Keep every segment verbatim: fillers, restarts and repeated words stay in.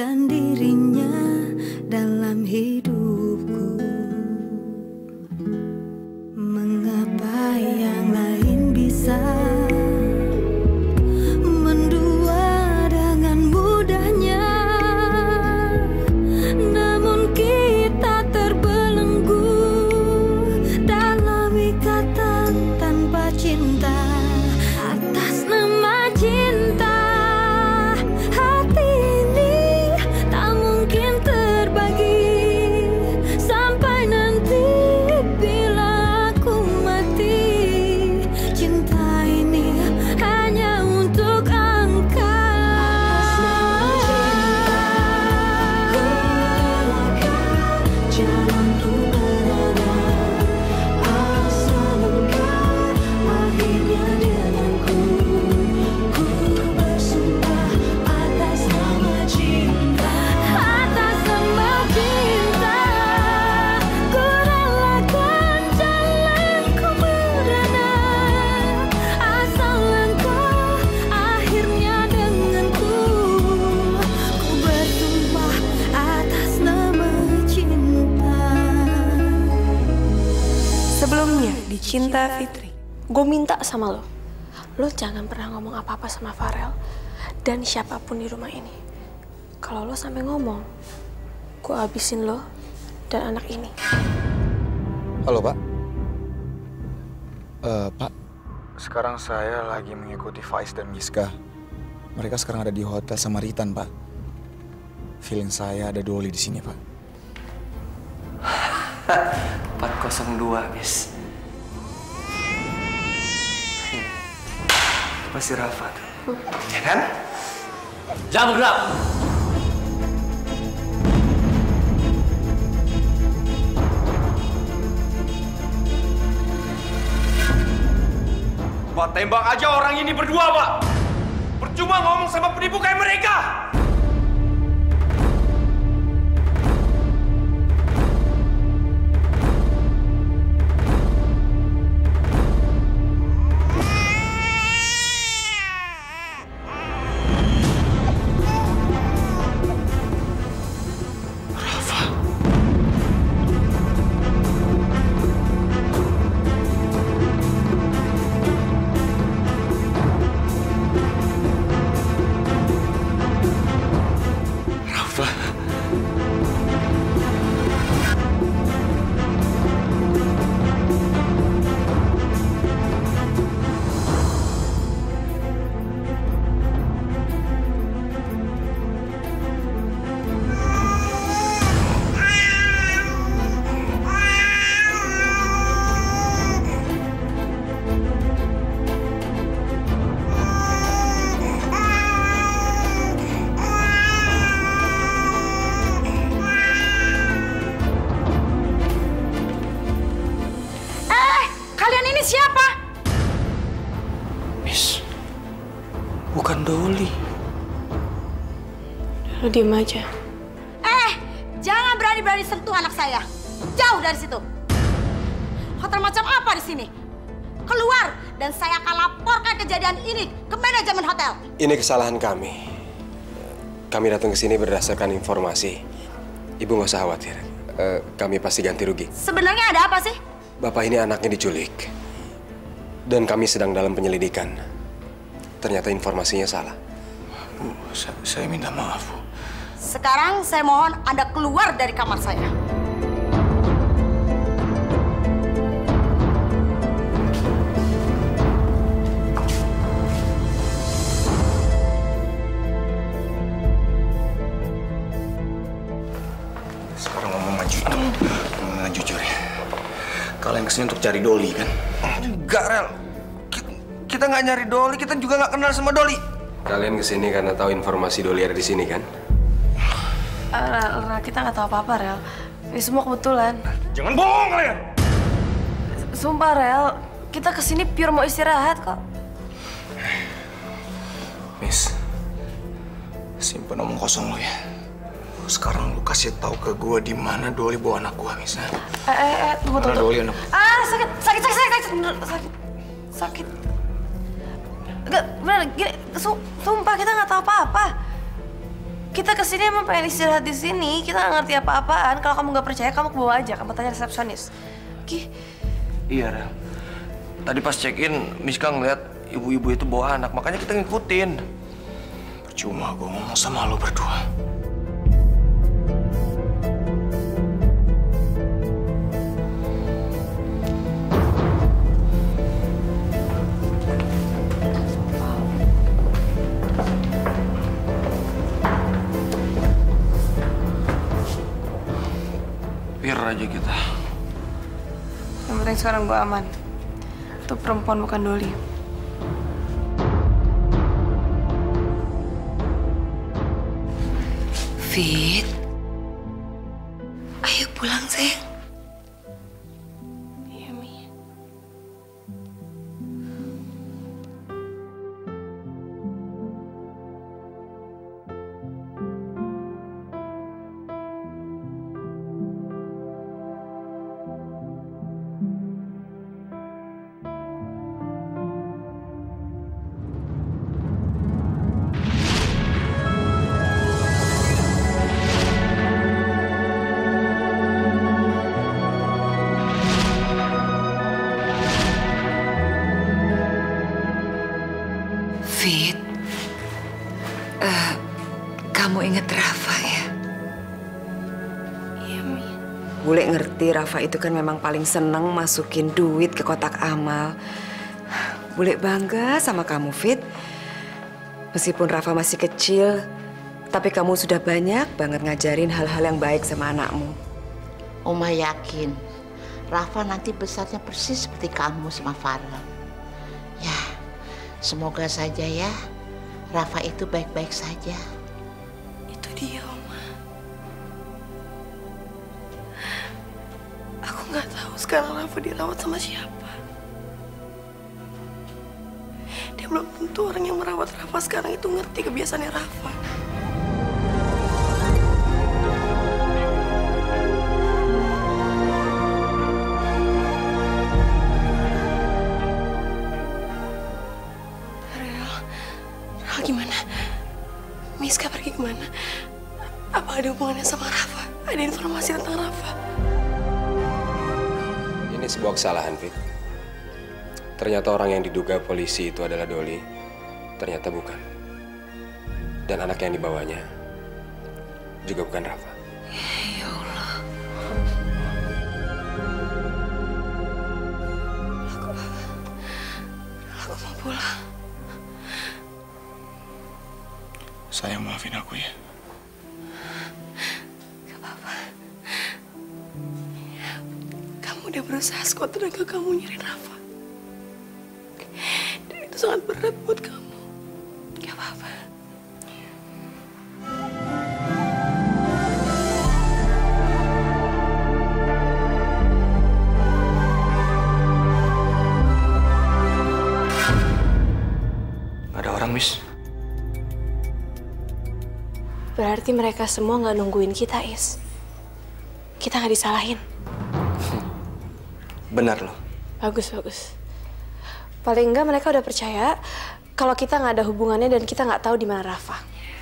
dan dirinya dalam hidupku. Mengapa yang lain bisa mendua dengan mudahnya, namun kita terbelenggu dalam ikatan tanpa cinta. Atas nama cinta, hati ini tak mungkin terbagi sampai nanti bila aku mati. Cinta ini hanya untuk engkau. Jangan ku berada asal engkau akhirnya denganku. Ku bersumpah atas nama cinta, atas nama cinta, ku relakan jalanku berada asal engkau akhirnya denganku. Ku bersumpah atas nama cinta. Sebelumnya di Cinta Fitri, gue minta sama lo, lo jangan pernah ngomong apa-apa sama Farel dan siapapun di rumah ini. Kalau lo sampai ngomong, gue habisin lo dan anak ini. Halo, Pak. Eh, Pak. Sekarang saya lagi mengikuti Faiz dan Miska. Mereka sekarang ada di Hotel Samaritan, Pak. Feeling saya ada Dolly di sini, Pak. empat nol dua, bis. Itu pasti Rafa tuh. Ya kan? Jangan bergerak! Pak, tembak aja orang ini berdua, Pak! Percuma ngomong sama penipu kayak mereka! Siapa? Miss, bukan Dolly. Lo diem aja. Eh, jangan berani-berani sentuh anak saya. Jauh dari situ. Hotel macam apa di sini? Keluar dan saya akan laporkan kejadian ini ke manajemen hotel. Ini kesalahan kami. Kami datang ke sini berdasarkan informasi. Ibu nggak usah khawatir. Uh, kami pasti ganti rugi. Sebenarnya ada apa sih? Bapak ini anaknya diculik. Dan kami sedang dalam penyelidikan. Ternyata informasinya salah. Bu, saya, saya minta maaf, Bu. Sekarang saya mohon Anda keluar dari kamar saya. Sekarang ngomong maju. Ngomong jujur ya. Kalian kesini untuk cari Dolly, kan? Enggak, Rel. Kita nggak nyari Dolly, kita juga nggak kenal sama Dolly. Kalian kesini karena tahu informasi Dolly ada di sini, kan? Uh, Rel, Rel, kita nggak tahu apa-apa, Rel. Ini semua kebetulan. Jangan bohong kalian! Sumpah, Rel. Kita kesini pure mau istirahat kok. Miss, simpen omong kosong lo ya. Sekarang lu kasih tahu ke gue di mana Dolly bawa anak gue, Miss. Eh, eh, eh, tunggu, tunggu. Dolly anak. Ah, sakit, sakit, sakit, sakit, sakit, sakit, sakit. Enggak, bener, gini, su sumpah kita nggak tahu apa-apa. Kita kesini emang pengen istirahat di sini. Kita nggak ngerti apa-apaan. Kalau kamu nggak percaya, kamu ke bawah aja. Kamu tanya resepsionis. Oke? Iya, Rel. Tadi pas check-in, Miska ngeliat ibu-ibu itu bawa anak, makanya kita ngikutin. Percuma gue ngomong sama lo berdua. Pir aja kita. Yang penting sekarang gue aman. Itu perempuan bukan Doli. Fit, ayo pulang, sayang. Iya, Mi. Fit, eh, kamu inget Rafa ya? Iya, Mi. Bule ngerti Rafa itu kan memang paling seneng masukin duit ke kotak amal. Bule bangga sama kamu, Fit. Meskipun Rafa masih kecil, tapi kamu sudah banyak banget ngajarin hal-hal yang baik sama anakmu. Oma yakin Rafa nanti besarnya persis seperti kamu sama Farel. Ya, semoga saja ya Rafa itu baik-baik saja. Itu dia, Oma. Aku nggak tahu sekarang Rafa dirawat sama siapa. Dia belum tentu orang yang merawat Rafa sekarang itu ngerti kebiasaannya Rafa. Rel, Rel gimana? Miska pergi kemana? Apa ada hubungannya sama Rafa? Ada informasi tentang Rafa? Ini sebuah kesalahan, Fit. Ternyata orang yang diduga polisi itu adalah Doli. Ternyata bukan. Dan anak yang dibawanya juga bukan Rafa. Ya Allah. Aku, aku mau pulang. Sayang, maafin aku ya. Gak apa-apa. Kamu udah berusaha sekuat tenaga kamu nyari Rafa. Dan itu sangat berat buat kamu. Gak apa-apa. Ada orang, Miss. Berarti mereka semua nggak nungguin kita, Is. Kita nggak disalahin. Benar loh. Bagus, bagus. Paling enggak mereka udah percaya kalau kita nggak ada hubungannya dan kita nggak tahu di mana Rafa.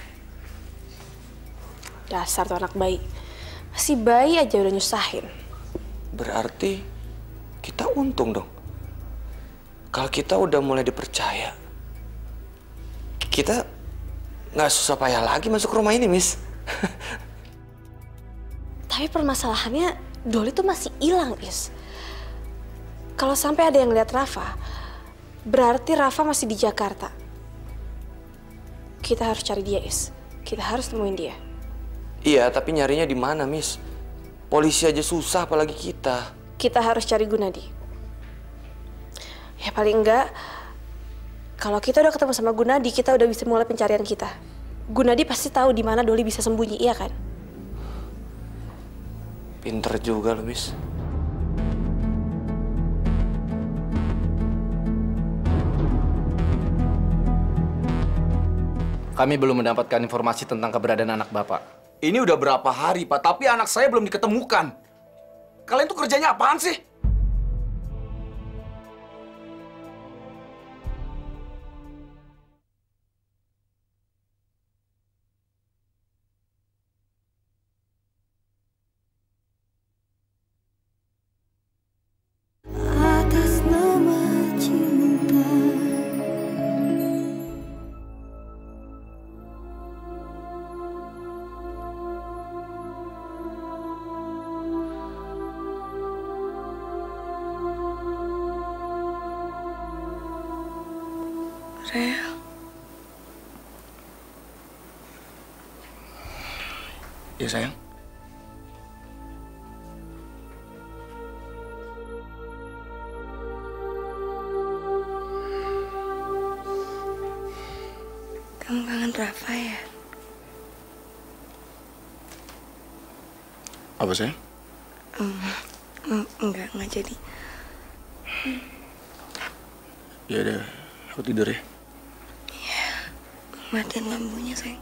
Dasar tuh anak bayi. Masih bayi aja udah nyusahin. Berarti kita untung dong. Kalau kita udah mulai dipercaya, kita nggak susah payah lagi masuk rumah ini, Miss. Tapi permasalahannya Doli tuh masih hilang, Is. Kalau sampai ada yang lihat Rafa, berarti Rafa masih di Jakarta. Kita harus cari dia, Is. Kita harus temuin dia. Iya, tapi nyarinya di mana, Miss? Polisi aja susah, apalagi kita. Kita harus cari Gunadi. Ya paling enggak, kalau kita udah ketemu sama Gunadi, kita udah bisa mulai pencarian kita. Gunadi pasti tahu di mana Doli bisa sembunyi, iya kan? Pinter juga lo, Miss. Kami belum mendapatkan informasi tentang keberadaan anak Bapak. Ini udah berapa hari, Pak, tapi anak saya belum diketemukan. Kalian tuh kerjanya apaan sih? Rel. Ya sayang. Kamu kangen Rafa ya? Apa sayang? Um, mm, enggak, enggak jadi. Ya udah, aku tidur ya. Iya, matiin lampunya sayang.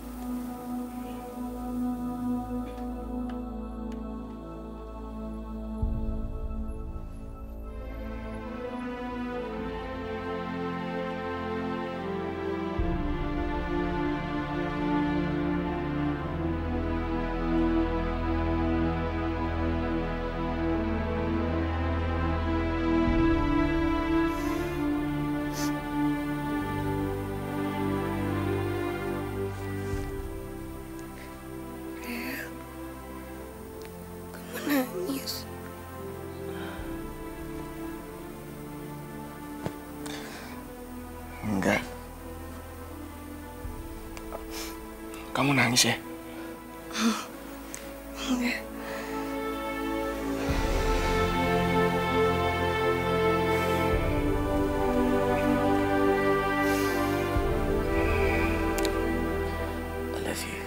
Nangis. Enggak. Kamu nangis ya? Enggak. I love you.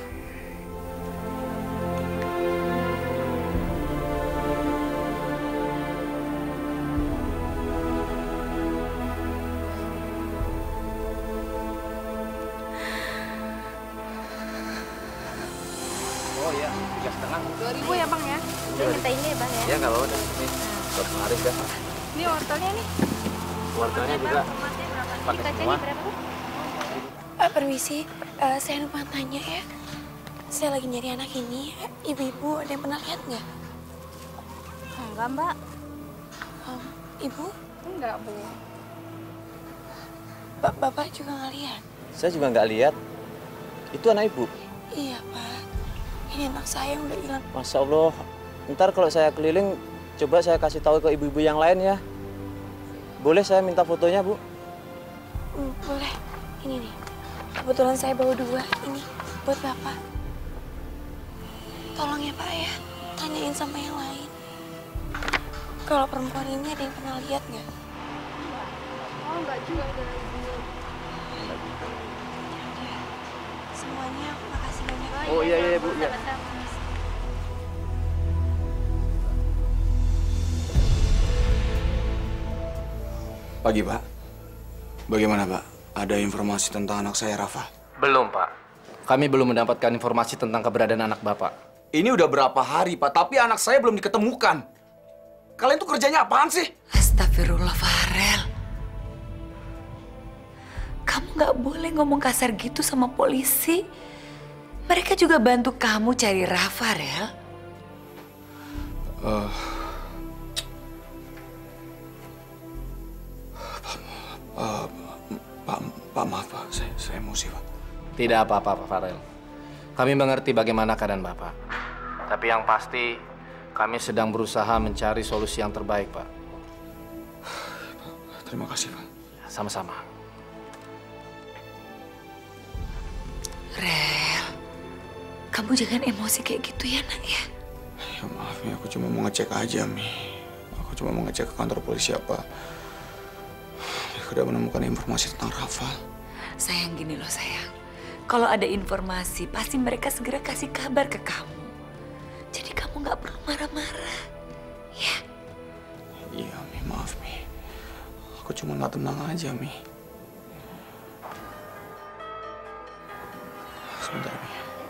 Oh iya, tiga setengah. Dua ribu ya bang ya? Udah minta ini ya bang ya? Ya nggak apa-apa deh. Nih, buat Haris ya. Ini wortelnya nih. Wortelnya juga pakai semua. Uh, permisi, uh, saya lupa tanya ya. Saya lagi nyari anak ini. Ibu-ibu ada yang pernah lihat nggak? Enggak mbak. Um, ibu? Enggak bu. Ba Bapak juga nggak lihat? Saya juga nggak lihat. Itu anak ibu. Iya pak. Ini anak saya yang udah hilang. Masya Allah. Ntar kalau saya keliling, coba saya kasih tahu ke ibu-ibu yang lain ya. Boleh saya minta fotonya bu? Hmm, boleh. Ini nih. Kebetulan saya bawa dua. Ini buat bapak. Tolong ya pak ya. Tanyain sama yang lain. Kalau perempuan ini ada yang pernah lihat nggak? Oh enggak juga udah ibu. Semuanya makasih banyak. Oh iya iya bu. Iya. Pagi Pak. Bagaimana Pak? Ada informasi tentang anak saya Rafa? Belum Pak. Kami belum mendapatkan informasi tentang keberadaan anak Bapak. Ini udah berapa hari Pak, tapi anak saya belum diketemukan. Kalian tuh kerjanya apaan sih? Astagfirullah, Farel. Kamu nggak boleh ngomong kasar gitu sama polisi. Mereka juga bantu kamu cari Rafa, Rel. Uh, uh, Pak, Pak, maaf Pak, saya, saya emosi Pak. Tidak apa-apa, Pak Farel. Kami mengerti bagaimana keadaan Bapak. Tapi yang pasti, kami sedang berusaha mencari solusi yang terbaik, Pak. Terima kasih, Pak. Sama-sama. Rel, kamu jangan emosi kayak gitu ya, nak ya. Ya maaf ya, aku cuma mau ngecek aja, Mi. Aku cuma mau ngecek ke kantor polisi apa. Aku udah menemukan informasi tentang Rafa. Sayang, gini loh sayang. Kalau ada informasi, pasti mereka segera kasih kabar ke kamu. Jadi kamu nggak perlu marah-marah, ya? Iya, Mi. Maaf, Mi. Aku cuma nggak tenang aja, Mi. Sebentar, Mi.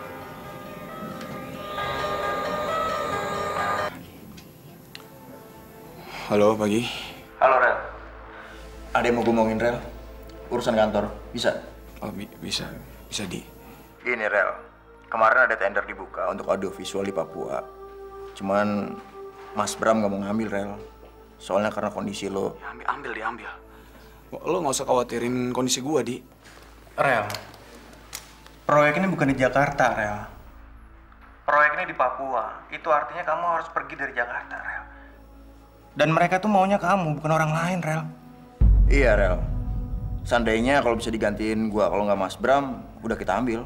Halo, pagi. Halo, Rel. Ada yang mau gue ngomongin, Rel? Urusan kantor, bisa? Oh, bi bisa. Bisa, Di. Gini, Rel. Kemarin ada tender dibuka untuk audiovisual di Papua. Cuman Mas Bram gak mau ngambil, Rel. Soalnya karena kondisi lo. Ya, ambil, ambil, diambil. Lo nggak usah khawatirin kondisi gua, Di. Rel, proyek ini bukan di Jakarta, Rel. Proyek ini di Papua. Itu artinya kamu harus pergi dari Jakarta, Rel. Dan mereka tuh maunya kamu, bukan orang lain, Rel. Iya, Rel. Seandainya kalau bisa digantiin gua, kalau nggak Mas Bram, udah kita ambil.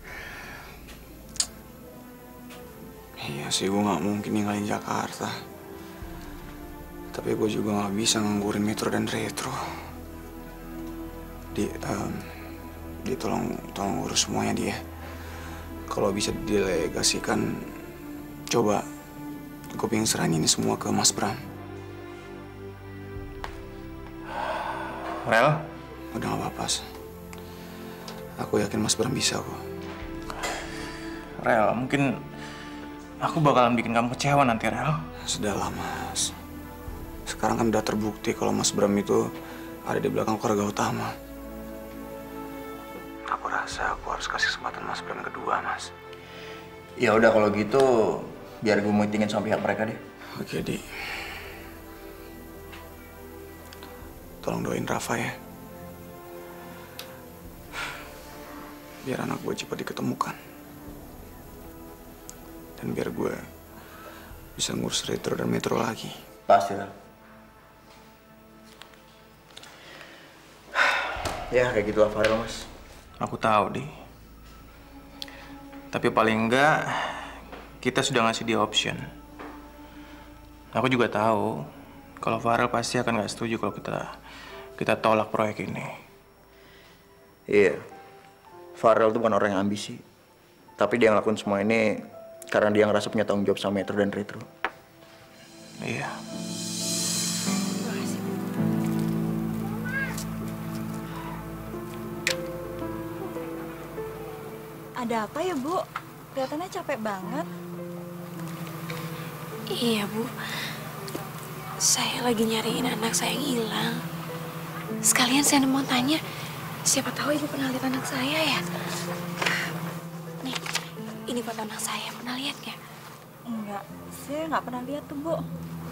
Iya sih, gue nggak mungkin ninggalin Jakarta. Tapi gue juga nggak bisa nganggurin Metro dan Retro. Di, um, di tolong, tolong urus semuanya dia. Kalau bisa didelegasikan, coba gue pengen serahin ini semua ke Mas Bram. Rel? Udah gak apa-apa. Aku yakin Mas Bram bisa kok. Rel, mungkin aku bakalan bikin kamu kecewa nanti, Rel. Sudahlah, Mas. Sekarang kan udah terbukti kalau Mas Bram itu ada di belakang keluarga utama. Aku rasa aku harus kasih kesempatan Mas Bram kedua, Mas. Ya udah kalau gitu, biar gue meetingin sama pihak mereka deh. Oke, Di. Tolong doain Rafa ya. Biar anak gue cepat diketemukan. Dan biar gue bisa ngurus Retro dan Metro lagi. Pasti, Rel. Ya, kayak gitu lah Farel, Mas. Aku tahu, Di. Tapi paling enggak, kita sudah ngasih dia option. Aku juga tahu kalau Farel pasti akan nggak setuju kalau kita kita tolak proyek ini. Iya. Farel tuh bukan orang yang ambisi. Tapi dia ngelakuin semua ini karena dia ngerasa punya tanggung jawab sama Metro dan Retro. Iya. Ada apa ya, Bu? Kelihatannya capek banget. Iya, Bu. Saya lagi nyariin anak saya yang hilang. Sekalian saya mau tanya, siapa tahu Ibu pernah lihat anak saya ya? Nih, ini foto anak saya. Pernah lihat nggak? Enggak, saya nggak pernah lihat tuh, Bu.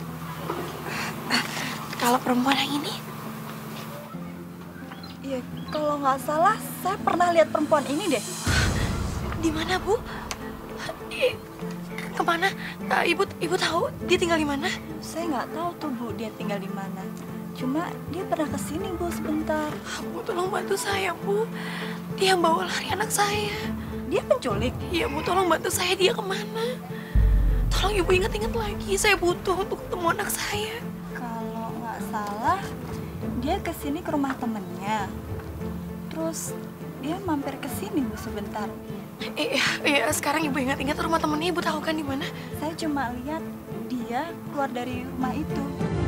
Kalau perempuan yang ini? Iya, kalau nggak salah, saya pernah lihat perempuan ini deh. Di mana, Bu? Eh, kemana? Uh, ibu, ibu tahu dia tinggal di mana? Saya nggak tahu tuh, Bu, dia tinggal di mana. Cuma dia pernah kesini, Bu, sebentar. Bu, tolong bantu saya, Bu. Dia yang bawa lari anak saya. Dia penculik? Iya, Bu, tolong bantu saya. Dia kemana? Tolong Ibu ingat-ingat lagi. Saya butuh untuk ketemu anak saya. Kalau nggak salah, dia kesini ke rumah temennya. Terus dia mampir ke sini, Bu, sebentar. Iya, iya. Sekarang Ibu ingat-ingat rumah temennya. Ibu tahu kan di mana? Saya cuma lihat dia keluar dari rumah itu.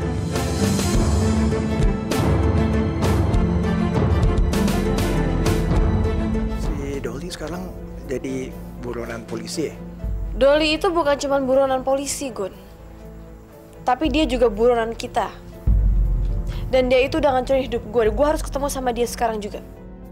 Si Dolly sekarang jadi buronan polisi ya? Dolly itu bukan cuma buronan polisi, Gun. Tapi dia juga buronan kita. Dan dia itu udah ngancurin hidup gue. Gue harus ketemu sama dia sekarang juga.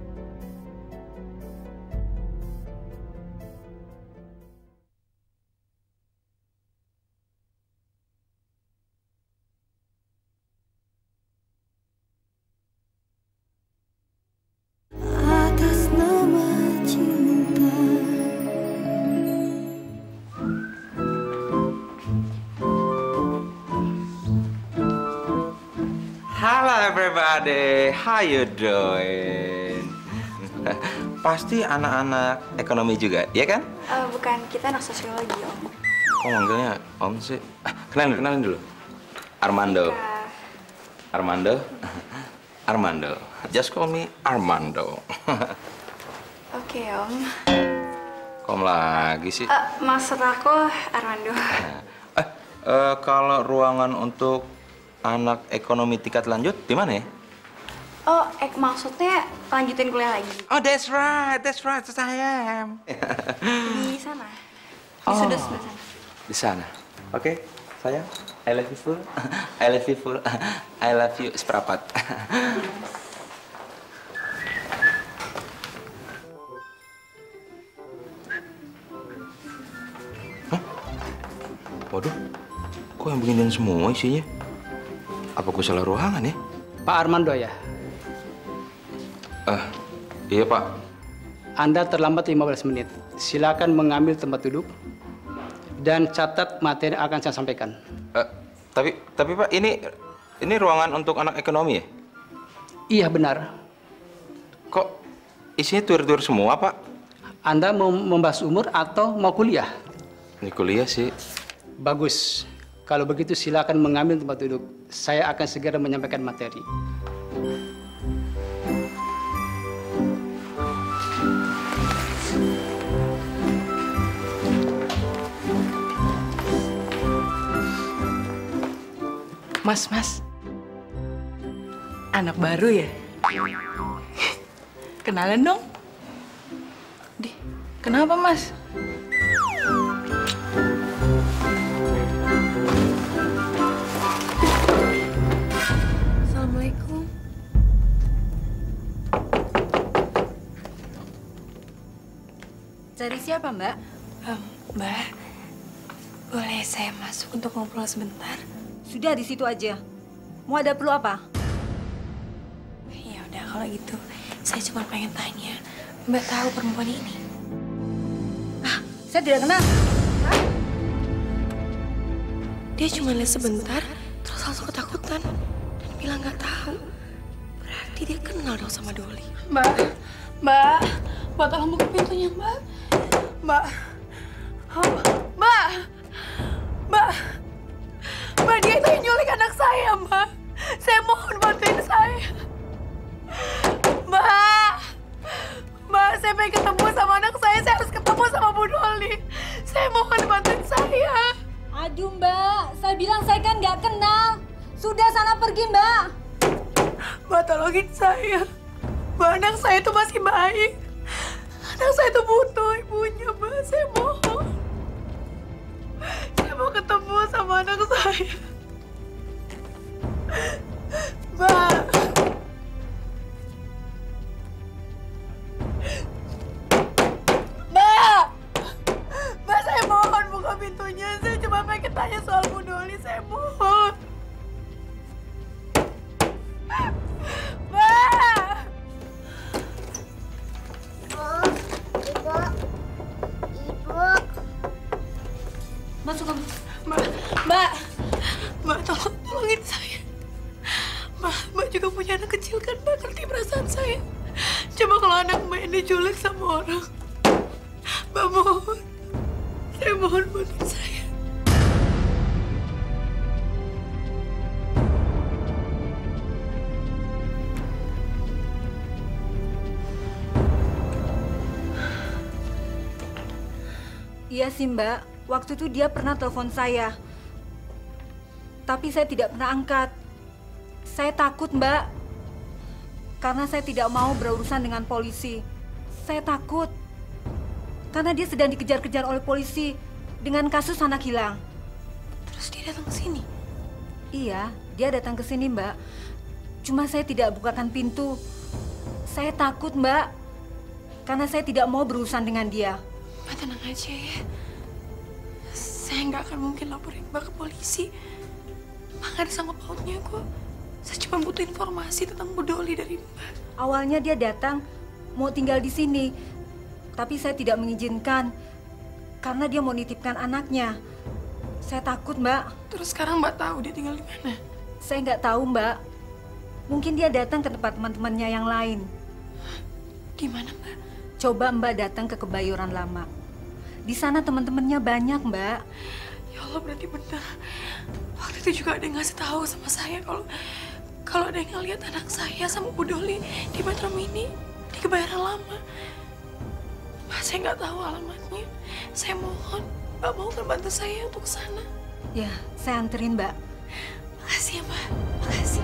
Halo everybody, how you doing? Pasti anak-anak ekonomi juga, ya kan? Uh, bukan, kita anak sosiologi, Om. Kok manggilnya Om sih? Ah, kenalin, kenalin dulu. Armando. Armando. Armando. Just call me Armando. Oke, Om. Kok Om lagi sih? Uh, maksud aku Armando. Eh, uh, kalau ruangan untuk anak ekonomi tingkat lanjut di mana ya? Oh, ek maksudnya lanjutin kuliah lagi. Oh, that's right, that's right, saya. Di sana. Di Oh. sudut sebelah sana. Di sana. Oke, sayang. I love you full. I love you full. I love you seperempat. Hah? Waduh, kok yang beginian semua isinya? Apa gue salah ruangan ya? Pak Armando ya? Eh, uh, iya Pak. Anda terlambat lima belas menit. Silakan mengambil tempat duduk dan catat materi yang akan saya sampaikan. Uh, tapi, tapi Pak, ini ini ruangan untuk anak ekonomi ya? Iya benar. Kok isinya tuir-tuir semua, Pak? Anda mau membahas umur atau mau kuliah? Ini kuliah sih. Bagus. Kalau begitu silakan mengambil tempat duduk. Saya akan segera menyampaikan materi. Mas, mas. Anak baru ya? Kenalan dong. Di, kenapa, Mas? Assalamualaikum. Cari siapa, Mbak? Um, Mbak, boleh saya masuk untuk ngobrol sebentar? Sudah di situ aja. Mau ada perlu apa? Ya udah kalau gitu, saya cuma pengen tanya, Mbak tahu perempuan ini? Ah, saya tidak kenal. Hah? Dia cuma lihat sebentar, terus langsung ketakutan dan bilang nggak tahu. Berarti dia kenal dong sama Doli. Mbak, Mbak, Mbak tolong buka pintunya, Mbak. Mbak, oh, Mbak, Mbak, Mbak, dia itu yang nyulik anak saya, Mbak. Saya mohon bantuin saya. Mbak, Mbak, saya pengen ketemu sama anak saya. Saya harus ketemu sama Bu Doli. Saya mohon bantuin saya. Aduh, Mbak, saya bilang saya kan nggak kenal. Sudah sana pergi, Mbak. Mbak, tolongin saya. Mbak, anak saya itu masih baik. Anak saya itu butuh ibunya, Mbak. Saya mohon. Saya mau ketemu sama anak saya. Mbak. Mbak. Mbak, saya mohon buka pintunya. Saya cuma pengen tanya soal Bu Doli. Saya mohon. Mbak. Ibu, ibu, Masuk kamu. Mbak, Mbak, Mbak, tolong, tolongin saya. Mbak, Mbak juga punya anak kecil kan, Mbak, ngerti perasaan saya. Coba kalau anak Mbak ini diculik sama orang. Mbak mohon, saya mohon bantuin saya. Iya sih, Mbak. Waktu itu dia pernah telepon saya. Tapi saya tidak pernah angkat. Saya takut, Mbak. Karena saya tidak mau berurusan dengan polisi. Saya takut. Karena dia sedang dikejar-kejar oleh polisi dengan kasus anak hilang. Terus dia datang ke sini? Iya, dia datang ke sini, Mbak. Cuma saya tidak bukakan pintu. Saya takut, Mbak. Karena saya tidak mau berurusan dengan dia. Mbak tenang aja ya. Saya nggak akan mungkin laporin Mbak ke polisi. Mbak nggak ada sanggup pautnya kok. Saya cuma butuh informasi tentang Bu Doli dari Mbak. Awalnya dia datang mau tinggal di sini, tapi saya tidak mengizinkan karena dia mau nitipkan anaknya. Saya takut, Mbak. Terus sekarang Mbak tahu dia tinggal di mana? Saya nggak tahu, Mbak. Mungkin dia datang ke tempat teman-temannya yang lain. Di mana, Mbak? Coba Mbak datang ke Kebayoran Lama. Di sana teman-temannya banyak, Mbak. Ya Allah, berarti benar. Waktu itu juga ada yang ngasih tahu sama saya kalau kalau ada yang ngeliat anak saya sama Bu Doli di Metro Mini di Kebayoran Lama. Mbak, saya nggak tahu alamatnya. Saya mohon, Mbak mau kan bantu saya untuk ke sana. Ya, saya anterin, Mbak. Makasih ya, Mbak. Makasih.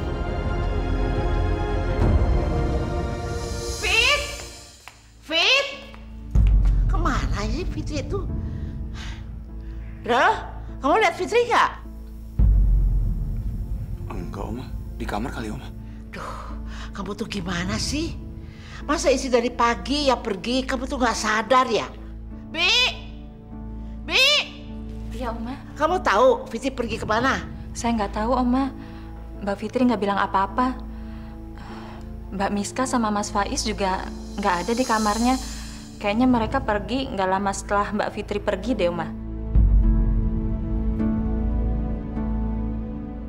Fit! Fit! Kemana sih Fitri itu? Bro, kamu lihat Fitri nggak? Enggak, Oma. Di kamar kali, Oma. Duh, kamu tuh gimana sih? Masa isi dari pagi ya pergi, kamu tuh nggak sadar ya? Bi! Bi! Iya, Oma. Kamu tahu Fitri pergi kemana? Saya nggak tahu, Oma. Mbak Fitri nggak bilang apa-apa. Mbak Miska sama Mas Faiz juga nggak ada di kamarnya. Kayaknya mereka pergi nggak lama setelah Mbak Fitri pergi deh, Oma.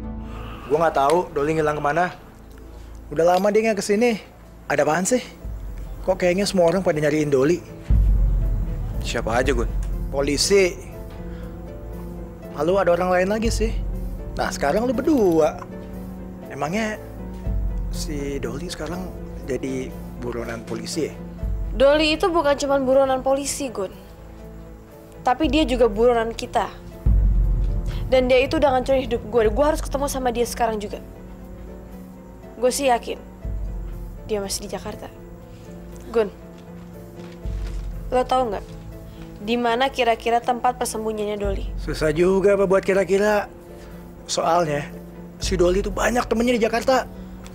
Gue nggak tahu Doli ngilang kemana. Udah lama dia nggak kesini. Ada apaan sih? Kok kayaknya semua orang pada nyariin Doli? Siapa aja, Gun? Polisi. Lalu ada orang lain lagi sih. Nah, sekarang lu berdua. Emangnya si Doli sekarang jadi buronan polisi ya? Doli itu bukan cuma buronan polisi, Gun. Tapi dia juga buronan kita. Dan dia itu udah ngancurin hidup gue. Gue harus ketemu sama dia sekarang juga. Gue sih yakin dia masih di Jakarta. Gun, lo tau nggak di mana kira-kira tempat persembunyiannya Doli? Susah juga apa buat kira-kira. Soalnya si Doli itu banyak temennya di Jakarta.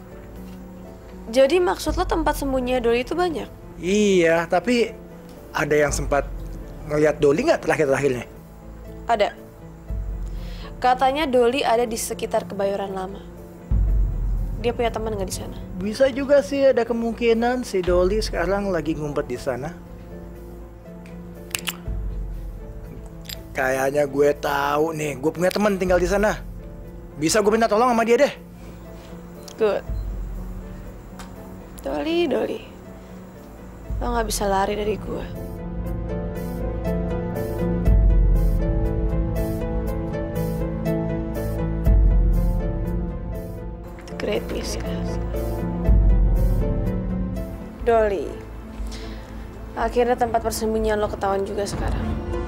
Jadi maksud lo tempat sembunyinya Doli itu banyak? Iya, tapi ada yang sempat ngeliat Doli nggak terakhir-terakhirnya? Ada. Katanya Doli ada di sekitar Kebayoran Lama. Dia punya teman nggak di sana? Bisa juga sih, ada kemungkinan si Doli sekarang lagi ngumpet di sana. Kayaknya gue tahu nih, gue punya teman tinggal di sana. Bisa gue minta tolong sama dia deh. Good. Doli, Doli, lo nggak bisa lari dari gue. Great Miska. Doli, akhirnya tempat persembunyian lo ketahuan juga sekarang.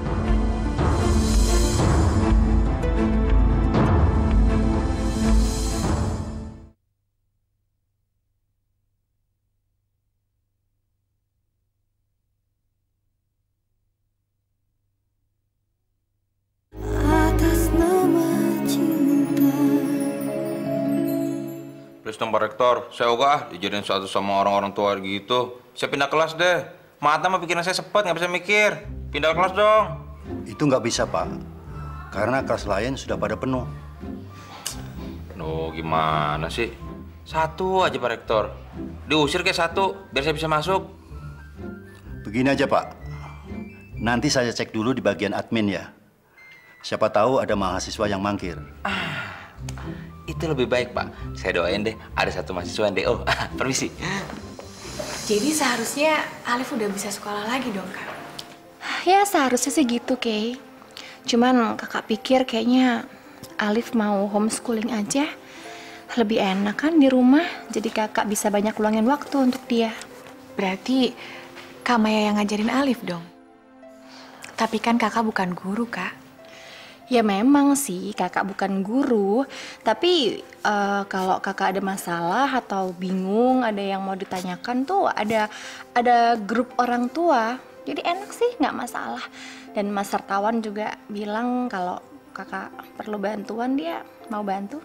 Please dong Pak Rektor, saya ogah dijadiin satu sama orang-orang tua gitu. Saya pindah kelas deh. Mata mah pikiran saya sepet, nggak bisa mikir. Pindah kelas dong. Itu nggak bisa, Pak. Karena kelas lain sudah pada penuh. Nuh, gimana sih? Satu aja Pak Rektor. Diusir kayak satu, biar saya bisa masuk. Begini aja, Pak. Nanti saya cek dulu di bagian admin ya. Siapa tahu ada mahasiswa yang mangkir. Itu lebih baik, Pak. Saya doain deh, ada satu mahasiswa yang D O. Permisi. Jadi seharusnya Alif udah bisa sekolah lagi dong, Kak? Ya seharusnya sih gitu, Kay. Cuman kakak pikir kayaknya Alif mau homeschooling aja. Lebih enak kan di rumah, jadi kakak bisa banyak luangin waktu untuk dia. Berarti Kak Maya yang ngajarin Alif dong? Tapi kan kakak bukan guru, Kak. Ya memang sih kakak bukan guru, tapi uh, kalau kakak ada masalah atau bingung, ada yang mau ditanyakan tuh ada ada grup orang tua, jadi enak sih nggak masalah. Dan Mas Hartawan juga bilang kalau kakak perlu bantuan dia mau bantu.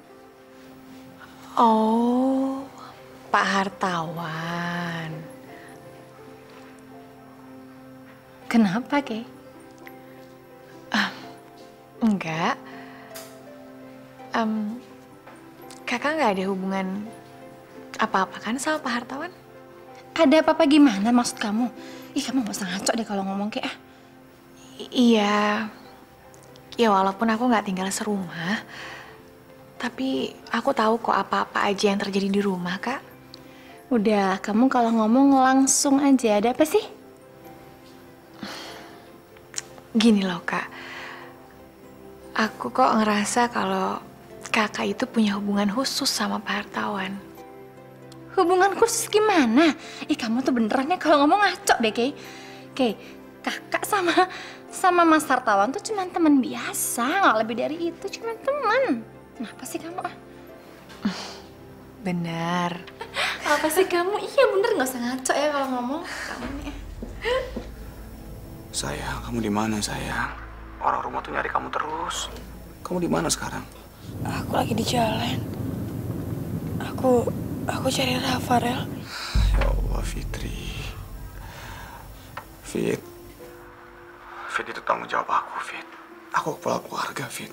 Oh, Pak Hartawan. Kenapa, Kay? Ah. Enggak, um, kakak nggak ada hubungan apa-apa kan sama Pak Hartawan? Ada apa-apa gimana maksud kamu? Ih, kamu gak usah ngaco deh kalau ngomong kayak ah. I- iya, ya walaupun aku nggak tinggal serumah, tapi aku tahu kok apa-apa aja yang terjadi di rumah, Kak. Udah, kamu kalau ngomong langsung aja. Ada apa sih? Gini loh, Kak. Aku kok ngerasa kalau kakak itu punya hubungan khusus sama Pak Hartawan. Hubungan khusus gimana? Ih, kamu tuh beneran ya kalau ngomong ngaco deh, Kay. Kay, kakak sama sama Mas Hartawan tuh cuma teman biasa, nggak lebih dari itu, cuma teman. Kenapa sih kamu ah? Bener. Apa sih kamu? Iya bener, nggak usah ngaco ya kalau ngomong. Kamu nih. Sayang, kamu di mana sayang? Orang rumah tuh nyari kamu terus. Kamu di mana sekarang? Aku lagi di jalan. Aku aku cari Rafa, Rel. Ya Allah, Fitri. Fit. Fit itu tanggung jawab aku, Fit. Aku kepala keluarga, Fit.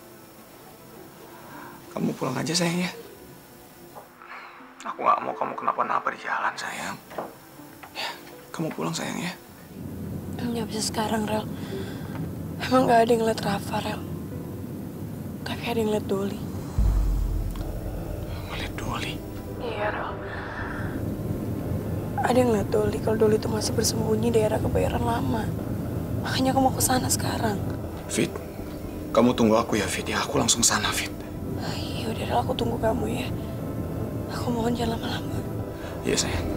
Kamu pulang aja, sayang ya. Aku gak mau kamu kenapa-napa di jalan, sayang. Ya, kamu pulang, sayang ya. Nggak bisa sekarang, Rel. Emang gak ada yang ngeliat Rafa, Rel. Tapi ada yang ngeliat Doli. Ngeliat Doli? Iya, Rel. Ada yang ngeliat Doli kalau Doli itu masih bersembunyi di daerah kebayoran lama. Makanya aku mau ke sana sekarang. Fit, kamu tunggu aku ya, Fit. Ya, aku langsung sana, Fit. Ya udah, aku tunggu kamu ya. Aku mohon jangan lama-lama. Iya, sayang.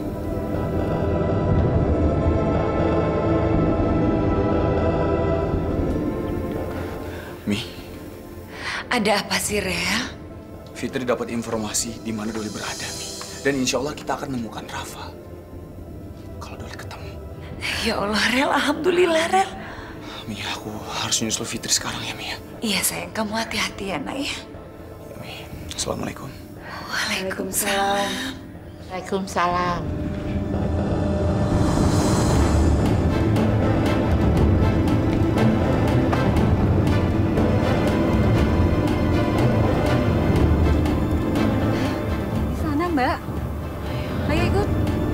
Mi. Ada apa sih, Rel? Fitri dapat informasi di mana Doli berada, Mi. Dan insya Allah kita akan menemukan Rafa. Kalau Doli ketemu. Ya Allah, Rel. Alhamdulillah, Rel. Mi, aku harus nyusul Fitri sekarang ya, Mi. Iya, sayang. Kamu hati-hati ya, nak ya. Ya, Mi. Assalamualaikum. Waalaikumsalam. Waalaikumsalam. Sana, Mbak. Ayo ikut.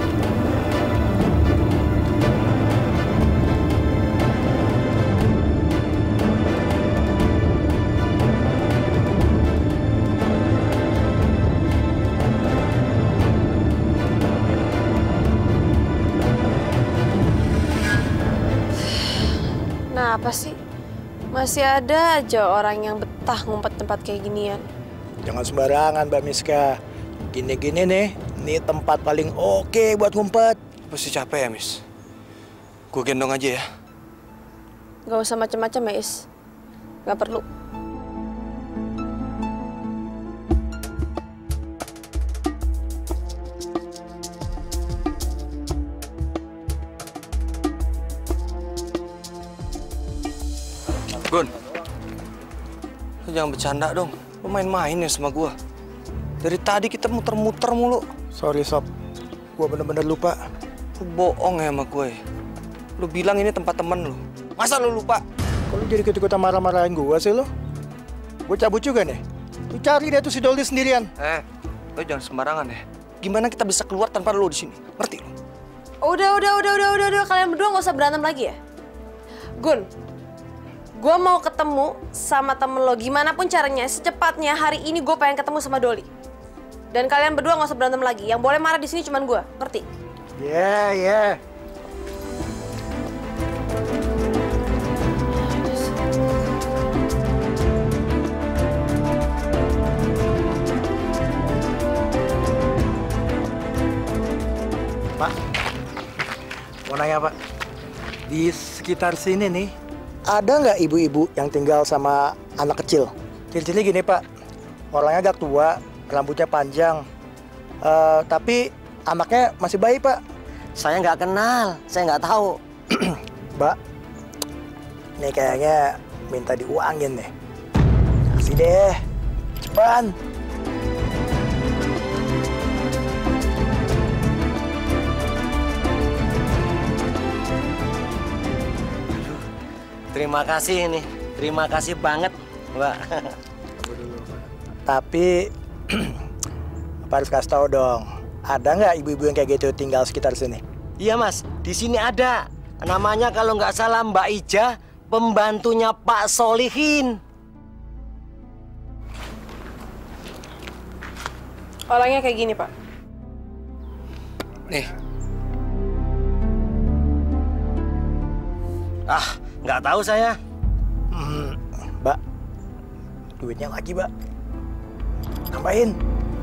Nah, apa sih? Masih ada aja orang yang betah ngumpet tempat kayak ginian. Jangan sembarangan, Mbak Miska. Gini-gini nih, ini tempat paling oke buat ngumpet. Pasti capek ya, Miss? Gue gendong aja ya. Gak usah macam-macam ya, Is. Gak perlu. Gun, lu jangan bercanda dong. Lu main-main ya sama gua. Dari tadi kita muter-muter mulu. Sorry, Sob. Gua bener-bener lupa. Lu bohong ya sama gue. Lu bilang ini tempat temen lu. Masa lu lupa? Kok lu jadi ikut-ikutan marah-marahin gua sih lu? Gua cabut juga nih. Lu cari dia tuh si Doli sendirian. Eh, lu jangan sembarangan ya. Gimana kita bisa keluar tanpa lu di sini? Ngerti lu? Udah, udah, udah, udah, udah, udah. Kalian berdua gak usah berantem lagi ya. Gun, gue mau ketemu sama temen lo, gimana pun caranya, secepatnya hari ini gue pengen ketemu sama Doli. Dan kalian berdua gak usah berantem lagi. Yang boleh marah di sini cuma gue, ngerti? Iya, yeah, iya. Yeah. Pak, mau nanya Pak, di sekitar sini nih, ada nggak ibu-ibu yang tinggal sama anak kecil? Ciri-cirinya gini Pak, orangnya agak tua, rambutnya panjang, uh, tapi anaknya masih bayi Pak. Saya nggak kenal, saya nggak tahu. Mbak, ini kayaknya minta diuangin nih. Kasih deh, cepetan. Terima kasih ini, terima kasih banget, Mbak. Tapi, Pak harus kasih tahu dong, ada nggak ibu-ibu yang kayak gitu tinggal sekitar sini? Iya Mas, di sini ada. Namanya kalau nggak salah Mbak Ija, pembantunya Pak Solihin. Orangnya kayak gini Pak. Nih. Ah, nggak tahu saya. Hmm, Mbak, duitnya lagi, Mbak. Tambahin.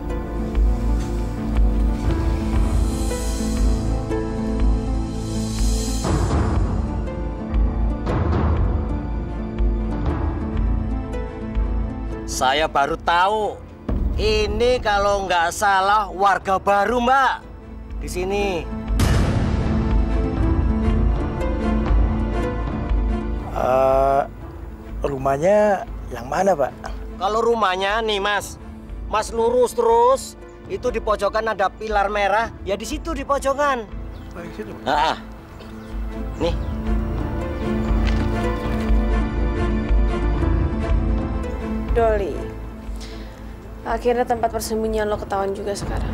Saya baru tahu. Ini kalau nggak salah warga baru, Mbak. Di sini. Uh, rumahnya yang mana, Pak? Kalau rumahnya nih, Mas. Mas lurus terus, itu di pojokan ada pilar merah, ya di situ di pojokan. Oh, di situ. Ah, nih. Doli, akhirnya tempat persembunyian lo ketahuan juga sekarang.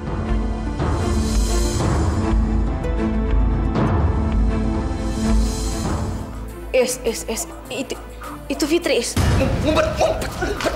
Is, is, is, itu, itu Fitri, Is. Ngumpet, ngumpet, ngumpet.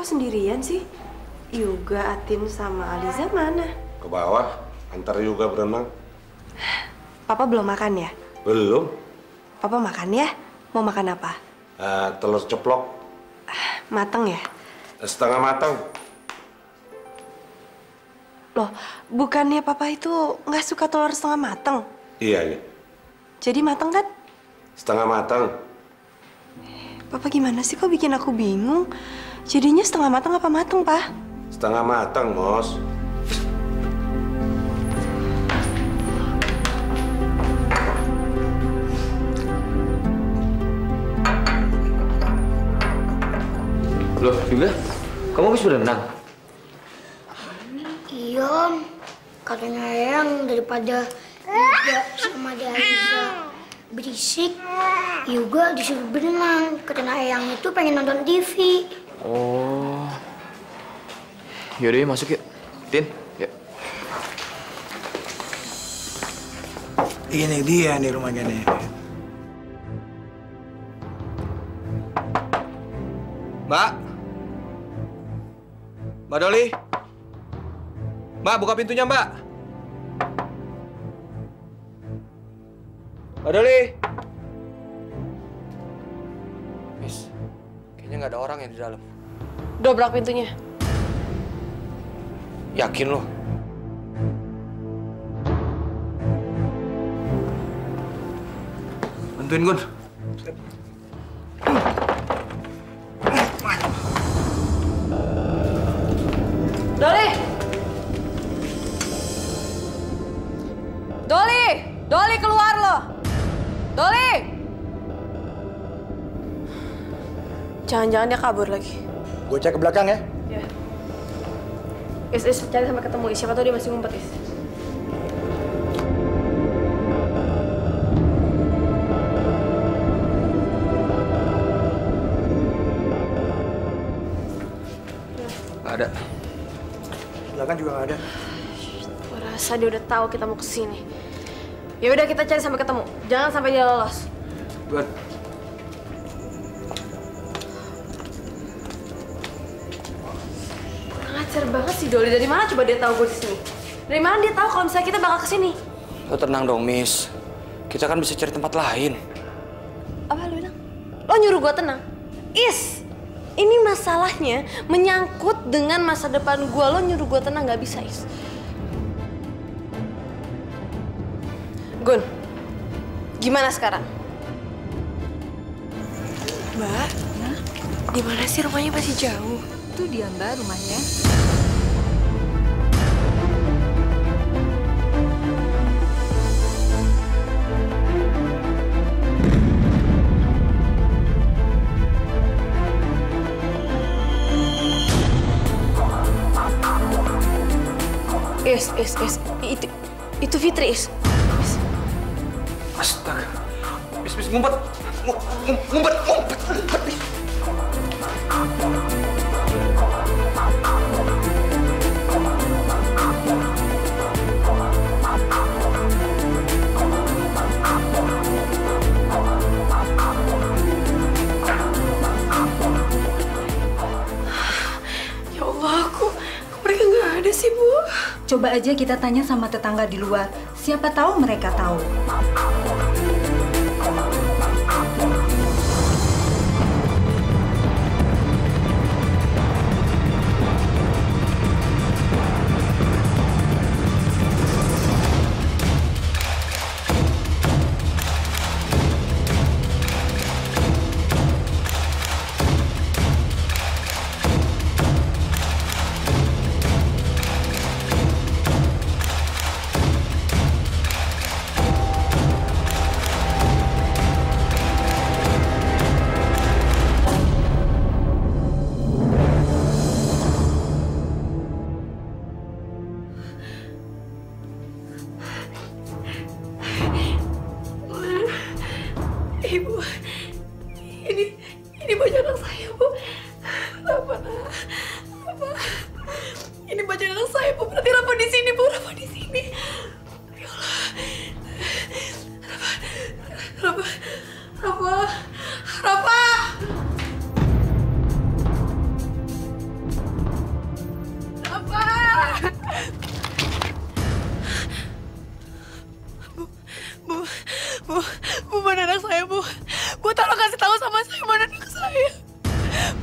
Kok sendirian sih? Yuga, Atin, sama Aliza mana? Ke bawah, antar Yuga berenang. Papa belum makan ya? Belum. Papa makan ya? Mau makan apa? Uh, telur ceplok. Mateng ya? Setengah matang. Loh, bukannya papa itu nggak suka telur setengah mateng? Iya, iya. Jadi mateng kan? Setengah matang. Papa gimana sih kok bikin aku bingung? Jadinya setengah matang apa mateng, Pak? Setengah matang, Mos. Loh, juga? Kamu habis berenang? Iya, katanya Eyang daripada Yuga sama Aliza berisik, Yuga disuruh berenang. Katanya Eyang itu pengen nonton T V. Oh. Yaudah, yuk masuk yuk. Tin, yuk. Ini dia nih rumahnya nih. Mbak. Mbak Doli. Mbak, buka pintunya, Mbak. Mbak Doli. Miss, kayaknya nggak ada orang yang di dalam. Dobrak pintunya. Yakin lo? Bantuin, Gun. Doli! Doli! Doli keluar lo! Doli! Jangan-jangan dia kabur lagi. Gue cek ke belakang ya. Ya. Is, Is, cari sampai ketemu Is. Siapa tahu dia masih ngumpet, Is. Nggak ada. Belakang juga nggak ada. Gue rasa dia udah tahu kita mau kesini. Ya udah, kita cari sampai ketemu. Jangan sampai dia lolos. Good. Ngajar banget sih Doli. Dari mana coba dia tahu gue di sini? Dari mana dia tahu kalau misalnya kita bakal kesini? Lo tenang dong, Miss. Kita kan bisa cari tempat lain. Apa lu bilang? Lo nyuruh gue tenang? Is, ini masalahnya menyangkut dengan masa depan gue. Lo nyuruh gue tenang nggak bisa, Is. Gun, gimana sekarang? Mbak, di mana sih rumahnya masih jauh? Itu dia Mbak rumahnya. Is, is, is. Itu, itu Fitri, Is. Is. Astaga. Bis, bis, ngumpet. Ngumpet, ngumpet, ngumpet. Ya Allah, aku mereka nggak ada sih, Bu. Coba aja kita tanya sama tetangga di luar. Siapa tahu mereka tahu.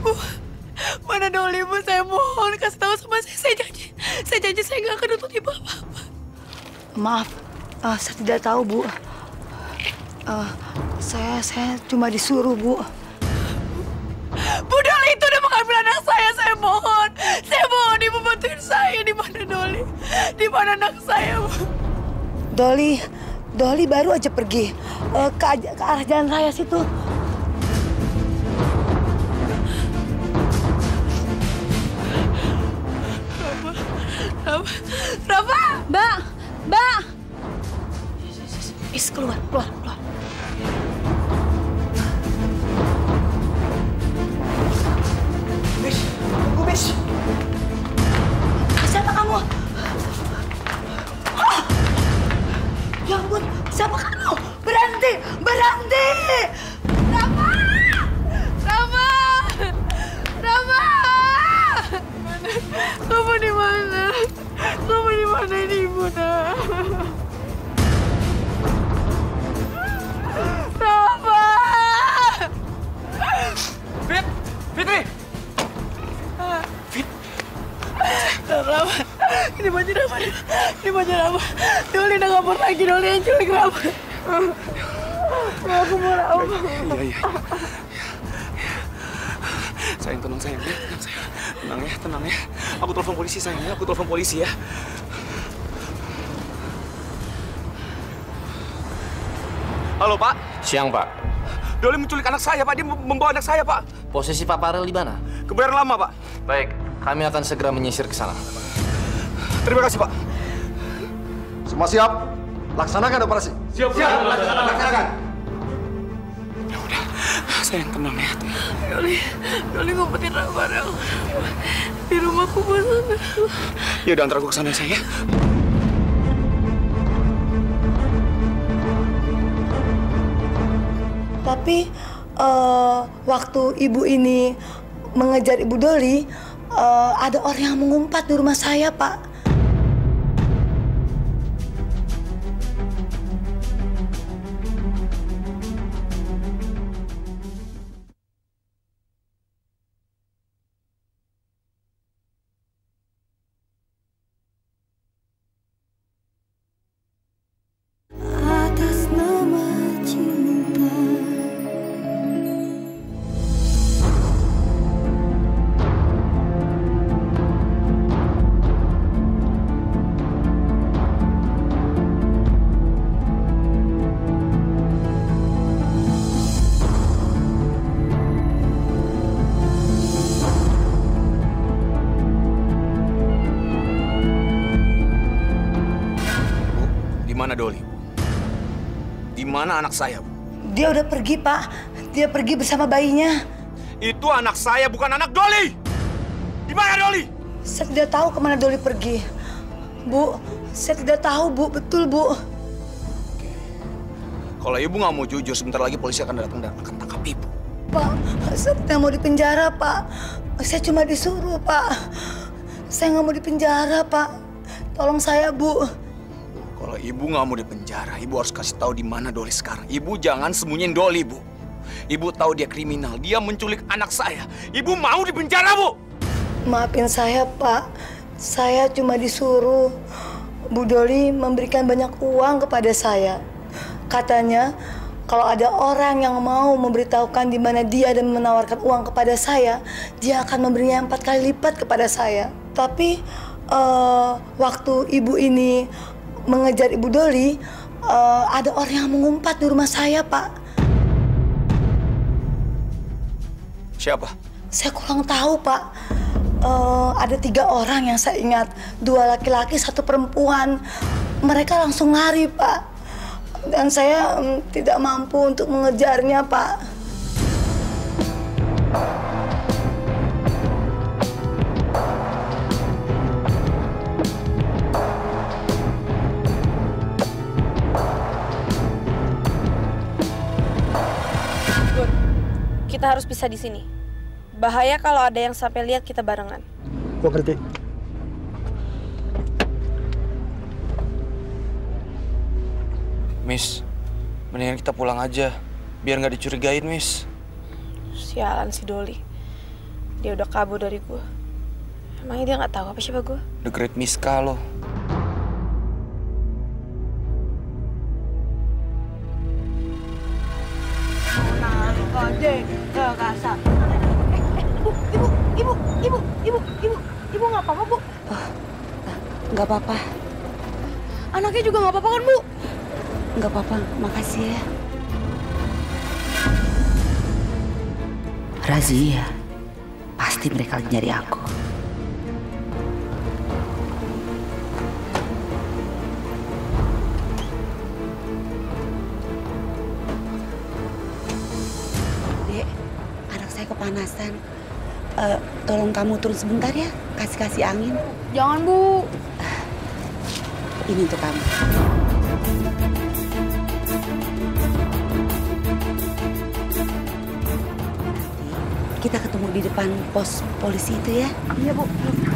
Bu, mana Doli, Bu? Saya mohon kasih tahu sama saya. Saya janji, saya janji saya nggak akan nuntut Ibu apa-apa. Maaf, uh, saya tidak tahu, Bu. Uh, saya saya cuma disuruh, Bu. Bu, Doli itu udah mengambil anak saya. Saya mohon, saya mohon Ibu bantuin saya. Di mana Doli? Di mana anak saya, Bu? Doli, Doli baru aja pergi uh, ke, ke arah jalan raya situ. Rafa, Rafa, Mbak, Mbak. Is keluar, keluar, keluar. Miss, tunggu Miss. Siapa kamu? Ah! Ya ampun, siapa kamu? Berhenti, berhenti! Rafa, Rafa, Rafa. Kamu di mana? Kamu di mana ini, Ibu? Rafa! Fit! Fitri! Fit! Rafa! Ini baju Rafa! Ini baju Rafa! Doli udah kabur lagi, Doli yang culik Rafa! Aku mau Rafa! Iya, iya. Sayang, tenang sayang ya, tenang sayang. Tenang ya, tenang ya. Aku telepon polisi sayang ya, aku telepon polisi ya. Halo Pak. Siang Pak. Doli menculik anak saya Pak, dia membawa anak saya Pak. Posisi Pak Farel di mana? Kebayoran Lama Pak. Baik, kami akan segera menyisir ke sana. Terima kasih Pak. Semua siap? Laksanakan operasi. Siap, siap. Laksanakan. Laksanakan. Ya udah, sayang tenang ya. Doli, Doli ngumpetin Rafa, Rel. Di rumahku pas sana. Ya udah, antar aku ke sana sayang ya. Tapi uh, waktu ibu ini mengejar Ibu Doli, uh, ada orang yang mengumpat di rumah saya, Pak. Atas nama cinta. Di mana Doli? Di mana anak saya, Bu? Dia udah pergi, Pak. Dia pergi bersama bayinya. Itu anak saya, bukan anak Doli. Di mana Doli? Saya tidak tahu kemana Doli pergi. Bu, saya tidak tahu, Bu. Betul, Bu. Kalau Ibu nggak mau jujur, sebentar lagi polisi akan datang dan akan tangkap Ibu. Pak, saya tidak mau dipenjara, Pak. Saya cuma disuruh, Pak. Saya nggak mau dipenjara, Pak. Tolong saya, Bu. Kalau Ibu nggak mau dipenjara, Ibu harus kasih tahu di mana Doli sekarang. Ibu jangan sembunyiin Doli, Bu. Ibu tahu dia kriminal, dia menculik anak saya. Ibu mau dipenjara, Bu? Maafin saya, Pak. Saya cuma disuruh Bu Doli memberikan banyak uang kepada saya. Katanya, kalau ada orang yang mau memberitahukan di mana dia dan menawarkan uang kepada saya, dia akan memberinya empat kali lipat kepada saya. Tapi uh, waktu ibu ini mengejar Ibu Doli, uh, ada orang yang mengumpat di rumah saya, Pak. Siapa? Saya kurang tahu, Pak. Uh, ada tiga orang yang saya ingat. Dua laki-laki, satu perempuan. Mereka langsung lari, Pak. Dan saya um, tidak mampu untuk mengejarnya, Pak. Kita harus pisah di sini. Bahaya kalau ada yang sampai lihat kita barengan. Gua ngerti. Miss, mendingan kita pulang aja. Biar nggak dicurigain, Miss. Sialan si Doli. Dia udah kabur dari gue. Emangnya dia nggak tahu apa siapa gue? The Great Miska lo. Kode kekasa. Ibu, ibu, ibu, ibu, ibu, ibu, ibu nggak apa-apa bu? Nggak apa-apa. Anaknya juga nggak apa-apa kan bu? Nggak apa-apa, makasih ya. Razia, pasti mereka lagi nyari aku. Dek, anak saya kepanasan. Uh, tolong kamu turun sebentar ya, kasih-kasih angin. Jangan bu. Ini untuk kamu. Kita ketemu di depan pos polisi itu ya. Iya, Bu.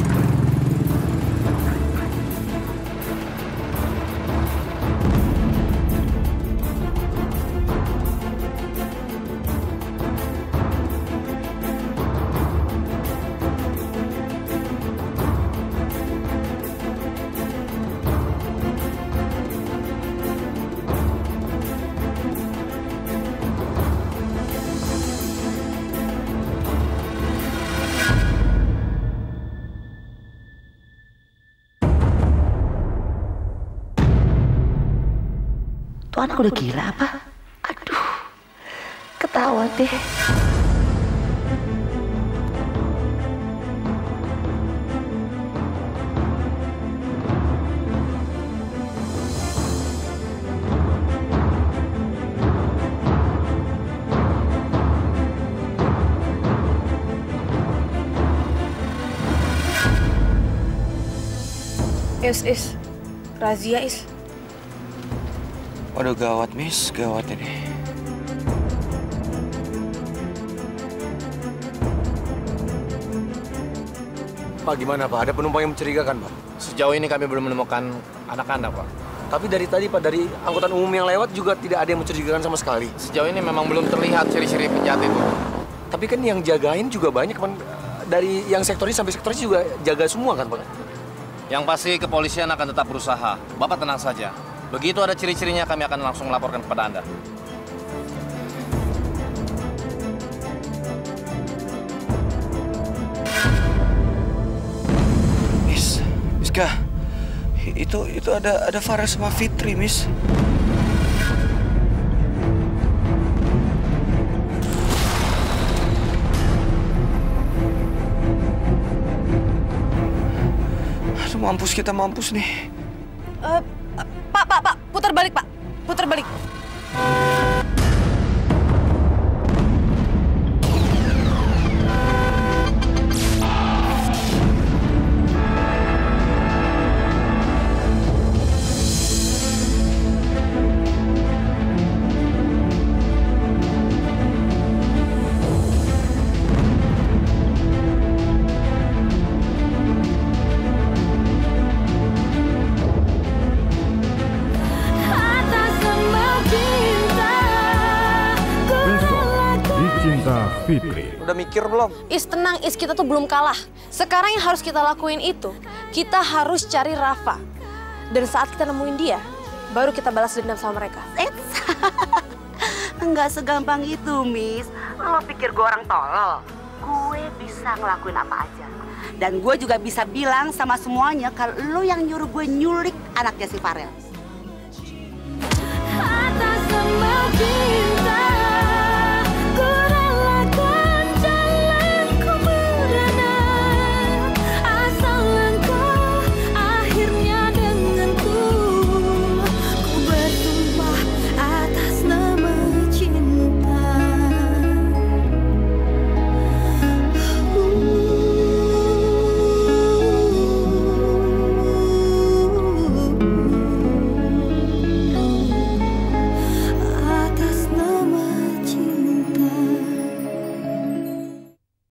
Tuh anak udah gila apa? Aduh, ketawa deh. Is, is. Razia, is. Waduh gawat, Miss. Gawat ini. Pak, gimana Pak? Ada penumpang yang mencurigakan, Pak? Sejauh ini kami belum menemukan anak-anak, Pak. Tapi dari tadi, Pak, dari angkutan umum yang lewat juga tidak ada yang mencurigakan sama sekali. Sejauh ini memang belum terlihat ciri-ciri penjahat itu. Tapi kan yang jagain juga banyak, Pak. Dari yang sektor ini sampai sektor ini juga jaga semua kan, Pak? Yang pasti kepolisian akan tetap berusaha. Bapak tenang saja. Begitu ada ciri-cirinya, kami akan langsung melaporkan kepada Anda. Miss, Miska, itu itu ada ada Farel sama Fitri, Miss. Aduh, mampus kita, mampus nih. Uh, Pak, Pak, Pak, putar balik, Pak. Putar balik. Fitri. Udah mikir belum? Is, tenang Is, kita tuh belum kalah. Sekarang yang harus kita lakuin itu, kita harus cari Rafa. Dan saat kita nemuin dia, baru kita balas dendam sama mereka. Enggak segampang itu, Miss. Lo pikir gue orang tolol? Gue bisa ngelakuin apa aja. Dan gue juga bisa bilang sama semuanya kalau lo yang nyuruh gue nyulik anaknya si Farel. Atas semua